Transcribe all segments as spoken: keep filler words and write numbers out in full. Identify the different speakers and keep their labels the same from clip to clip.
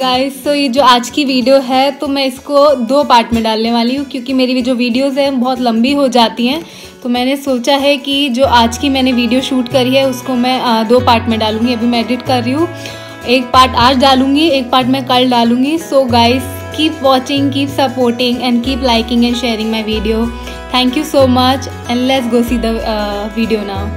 Speaker 1: Guys, तो ये जो आज की वीडियो है तो मैं इसको दो पार्ट में डालने वाली हूँ, क्योंकि मेरी जो वीडियोस हैं बहुत लंबी हो जाती हैं। तो मैंने सोचा है कि जो आज की मैंने वीडियो शूट करी है उसको मैं दो पार्ट में डालूँगी। अभी मैं एडिट कर रही हूँ, एक पार्ट आज डालूँगी, एक पार्ट मैं कल डालूँगी। So guys, keep watching, keep supporting and keep liking and sharing my video. Thank you so much and let's go see the video now.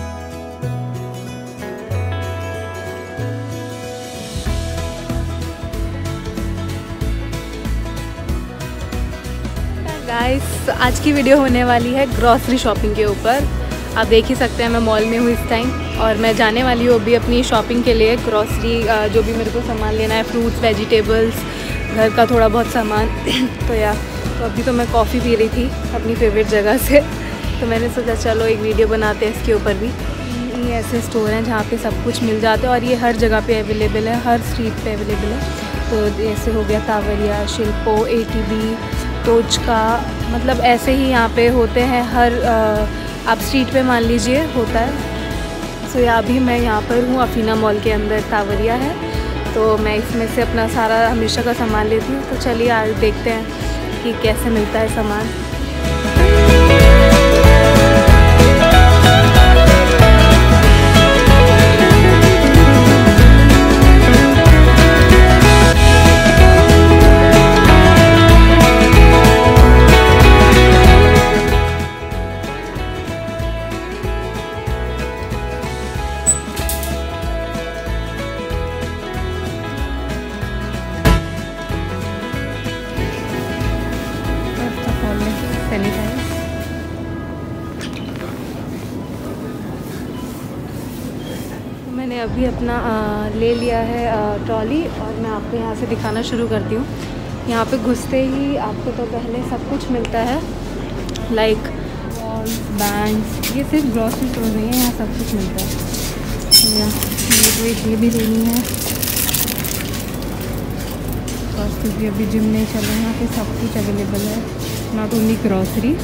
Speaker 1: Guys, आज की वीडियो होने वाली है ग्रॉसरी शॉपिंग के ऊपर। आप देख ही सकते हैं मैं मॉल में हूँ इस टाइम, और मैं जाने वाली हूँ अभी अपनी शॉपिंग के लिए। ग्रॉसरी जो भी मेरे को सामान लेना है, फ्रूट्स, वेजिटेबल्स, घर का थोड़ा बहुत सामान। तो यार, तो अभी तो मैं कॉफ़ी पी रही थी अपनी फेवरेट जगह से, तो मैंने सोचा चलो एक वीडियो बनाते हैं इसके ऊपर भी। ये ऐसे स्टोर हैं जहाँ पे सब कुछ मिल जाता है, और ये हर जगह पे अवेलेबल है, हर स्ट्रीट पे अवेलेबल है। तो जैसे हो गया तावरिया, शिल्पो, ए टी बी, टोचका, मतलब ऐसे ही यहाँ पे होते हैं हर आ, आप स्ट्रीट पे मान लीजिए होता है। सो या अभी मैं यहाँ पर हूँ, अफीना मॉल के अंदर तावरिया है, तो मैं इसमें से अपना सारा हमेशा का सामान लेती हूँ। तो चलिए आज देखते हैं कि कैसे मिलता है सामान। मैंने अभी अपना आ, ले लिया है ट्रॉली, और मैं आपको यहाँ से दिखाना शुरू करती हूँ। यहाँ पे घुसते ही आपको तो पहले सब कुछ मिलता है, लाइक वॉल्स, बैंड्स। ये सिर्फ ग्रॉसरी स्टोर नहीं है, यहाँ सब कुछ मिलता है। ये तो एक ये भी लेनी है, बस क्योंकि अभी जिम नहीं चल रहा है, यहाँ पे सब कुछ अवेलेबल है, नॉट ओनली ग्रॉसरी।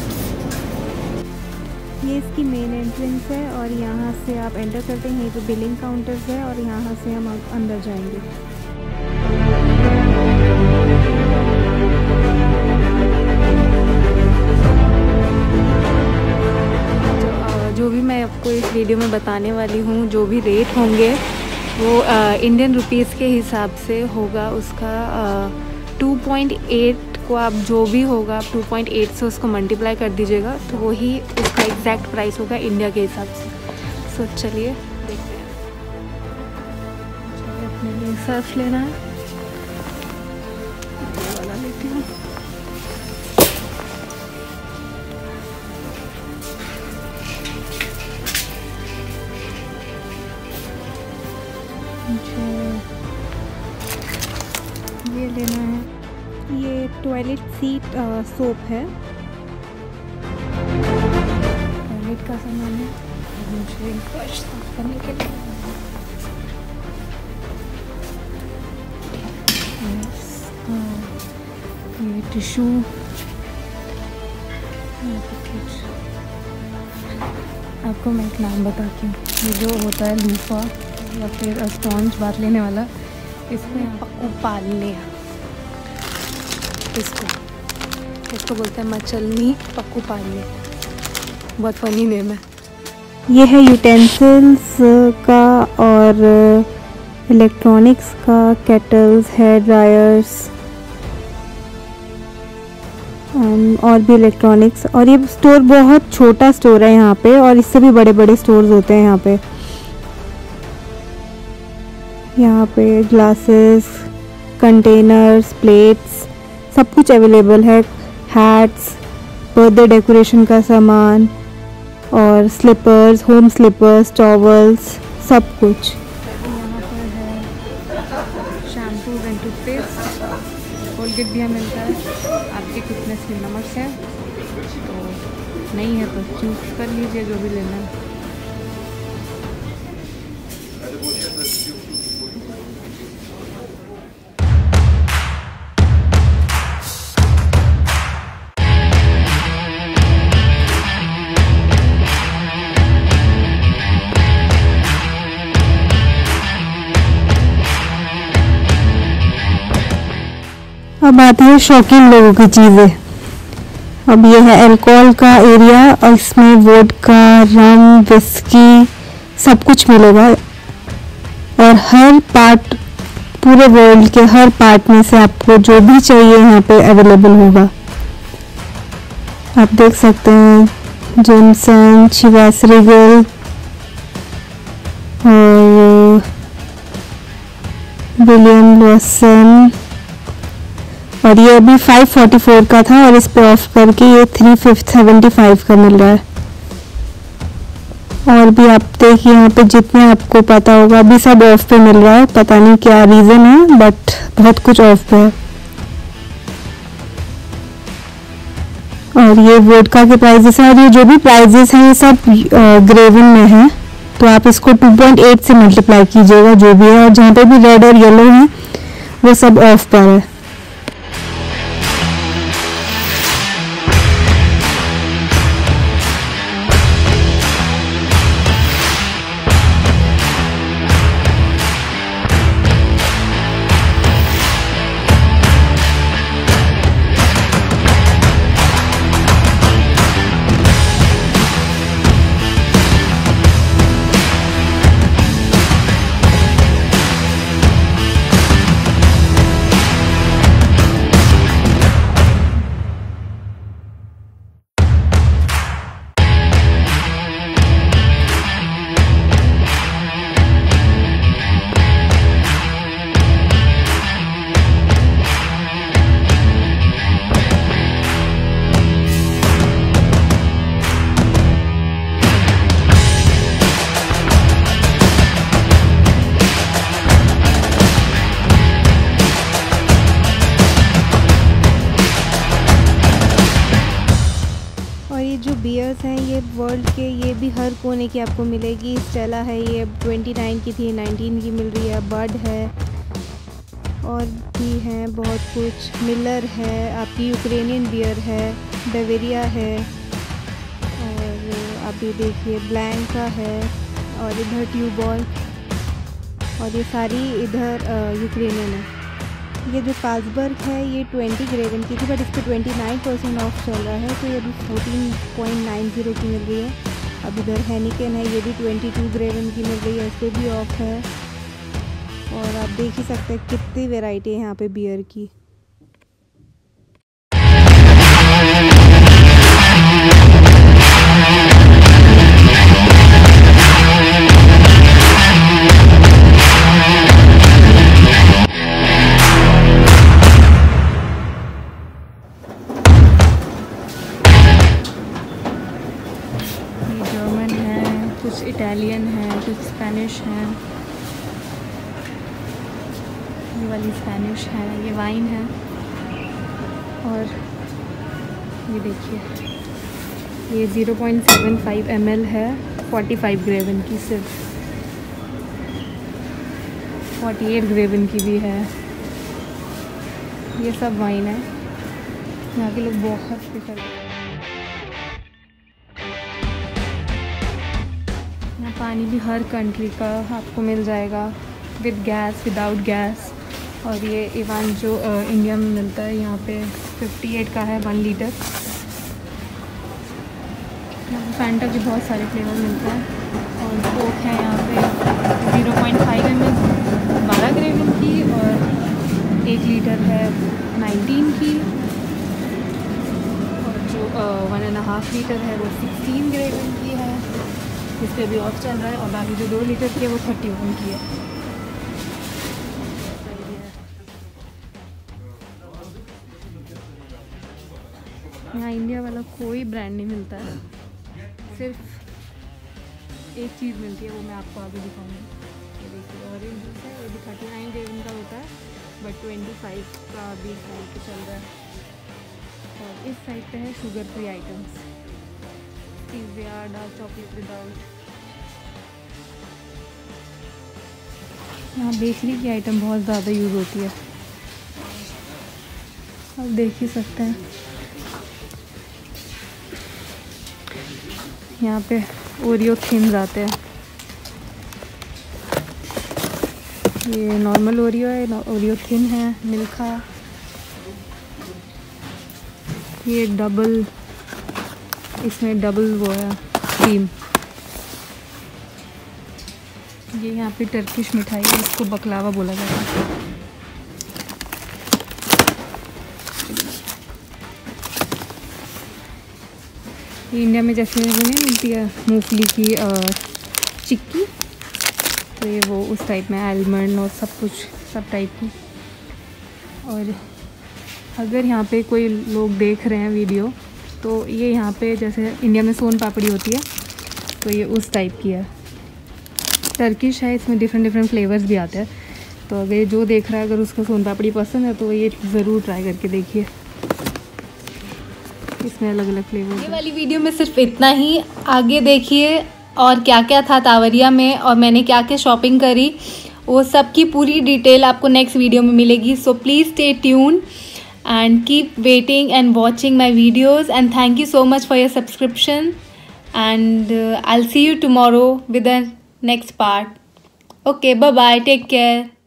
Speaker 1: ये इसकी मेन एंट्रेंस है, और यहाँ से आप एंटर करते हैं, यहीं पे बिलिंग काउंटर्स है, और यहाँ से हम अंदर जाएंगे। जो, जो भी मैं आपको इस वीडियो में बताने वाली हूँ, जो भी रेट होंगे वो इंडियन रुपीज़ के हिसाब से होगा। उसका टू पॉइंट एट को आप जो भी होगा आप टू पॉइंट एट से उसको मल्टीप्लाई कर दीजिएगा, तो वही उसका एग्जैक्ट प्राइस होगा इंडिया के हिसाब से। सो चलिए देखते हैं। चलिए अपने लिए सर्फ लेना है, ये वाला लेती हूँ। मुझे ये लेना है, ये टॉयलेट सीट सोप है, टॉयलेट का सामान है, और मुझे फर्श साफ करने के लिए ये टिशू, आपको मैं एक नाम बताती हूँ। ये जो होता है लूफा या फिर स्पॉन्ज बात लेने वाला, इसमें पक्कू पालने, इसको इसको बोलते हैं मचलनी पक्कू पालने, बहुत फनी नेम है। ये है यूटेंसिल्स का और इलेक्ट्रॉनिक्स का, केटल्स, हेयर ड्रायर्स और भी इलेक्ट्रॉनिक्स। और ये स्टोर बहुत छोटा स्टोर है यहाँ पे, और इससे भी बड़े बड़े स्टोर्स होते हैं यहाँ पे। यहाँ पे ग्लासेस, कंटेनर्स, प्लेट्स, सब कुछ अवेलेबल है। हैट्स, बर्थडे डेकोरेशन का सामान, और स्लीपर्स, होम स्लीपर्स, टॉवल्स, सब कुछ। यहाँ पर है शैम्पू एंड टूथपेस्ट, कोलगेट भी यहाँ मिलता है। आपके फिटनेस में नमक है, तो नहीं है तो चूज कर लीजिए जो भी लेना है।
Speaker 2: अब आती है शौकीन लोगों की चीज़ें। अब ये है अल्कोहल का एरिया और इसमें वोडका, रम, विस्की सब कुछ मिलेगा और हर पार्ट, पूरे वर्ल्ड के हर पार्ट में से आपको जो भी चाहिए यहाँ पे अवेलेबल होगा। आप देख सकते हैं जेमसन, चिवास रिगल और विलियम लॉसन। और ये अभी फाइव फोर्टी फोर का था और इस पे ऑफ करके ये थ्री सेवेंटी फाइव का मिल रहा है। और भी आप देखिए यहाँ पे जितने आपको पता होगा अभी सब ऑफ पे मिल रहा है, पता नहीं क्या रीज़न है बट बहुत कुछ ऑफ पे है। और ये वोडका के प्राइजेस हैं और ये जो भी प्राइजेस हैं ये सब ग्रेवन में है, तो आप इसको टू पॉइंट एट से मल्टीप्लाई कीजिएगा जो भी है। और जहाँ पे भी रेड और येलो है वो सब ऑफ पर है। जो बियर्स हैं ये वर्ल्ड के, ये भी हर कोने की आपको मिलेगी। स्टेला है, ये ट्वेंटी नाइन की थी, नाइनटीन की मिल रही है। बड है और भी हैं बहुत कुछ। मिलर है, आपकी यूक्रेनियन बियर है, बेवेरिया है और आप ये देखिए ब्लैंका है और इधर ट्यूबॉल और ये सारी इधर यूक्रेनियन है। ये जो कास्बर्ग है ये ट्वेंटी ग्रेवन की थी बट इस पर ट्वेंटी नाइन परसेंट ऑफ चल रहा है, तो ये अभी फोर्टीन पॉइंट नाइन ज़ीरो की मिल रही है। अब इधर हेनिकन है, ये भी ट्वेंटी टू ग्रेवन की मिल रही है, इस पर भी ऑफ है। और आप देख ही सकते हैं कितनी वैरायटी है यहाँ पे बियर की। कुछ इटालियन है, कुछ स्पेनिश है, ये वाली स्पेनिश है, ये वाइन है। और ये देखिए ये zero point seven five M L है, फोर्टी फाइव ग्रेवन की, सिर्फ फोर्टी एट ग्रेवन की भी है। ये सब वाइन है, यहाँ के लोग बहुत प्रेफर करते हैं। पानी भी हर कंट्री का आपको मिल जाएगा, विद गैस, विदाउट गैस। और ये इवन जो इंडिया में मिलता है यहाँ पे फिफ्टी एट का है वन लीटर। यहाँ पे फैंटा के बहुत सारे फ्लेवर मिलते हैं। और कोक है यहाँ पे zero point five M L बारह ग्रेवन की और एक लीटर है नाइनटीन की। और जो वन एंड हाफ लीटर है वो सिक्सटीन ग्रेवन की है, इस पर भी ऑफ चल रहा है। और बाकी जो दो लीटर की है वो थर्टी वन की है। यहाँ इंडिया वाला कोई ब्रांड नहीं मिलता है, सिर्फ एक चीज़ मिलती है, वो मैं आपको आगे दिखाऊंगी। ये देखिए ऑरेंज जूस है, ये भी थर्टी नाइन ग्रेवन का होता है बट ट्वेंटी फाइव का भी साइड पे चल रहा है। और इस साइड पे है sugar free items, pizza, dark chocolate without. यहाँ बेकरी की आइटम बहुत ज़्यादा यूज़ होती है, आप देख ही सकते हैं। यहाँ पे ओरियो थिन्स आते हैं, ये नॉर्मल ओरियो है, ओरियो थिन है, मिल्खा,
Speaker 1: ये डबल, इसमें डबल वो है क्रीम। ये यहाँ पे टर्किश मिठाई है, इसको बकलावा बोला जाता है। ये इंडिया में जैसे वो नहीं मिलती है मूंगफली की चिक्की, तो ये वो उस टाइप में आलमंड और सब कुछ सब टाइप की। और अगर यहाँ पे कोई लोग देख रहे हैं वीडियो, तो ये यहाँ पे जैसे इंडिया में सोन पापड़ी होती है, तो ये उस टाइप की है। टर्किश है, इसमें डिफरेंट डिफरेंट फ्लेवर्स भी आते हैं। तो अगर जो देख रहा है, अगर उसको सोन पापड़ी पसंद है, तो ये ज़रूर ट्राई करके देखिए। इसमें अलग अलग फ्लेवर। ये वाली वीडियो में सिर्फ इतना ही, आगे देखिए और क्या क्या था तावरिया में और मैंने क्या क्या शॉपिंग करी, वो सब की पूरी डिटेल आपको नेक्स्ट वीडियो में मिलेगी। So please stay tune and keep waiting and watching my videos, and thank you so much for your subscription, and uh, I'll see you tomorrow with the next part. Okay, bye bye, take care.